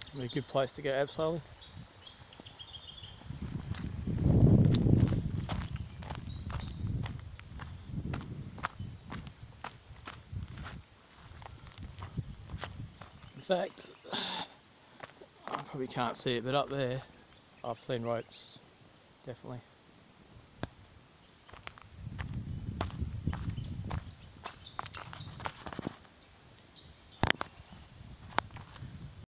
Be a good place to go abseiling. In fact, I probably can't see it, but up there I've seen ropes, definitely.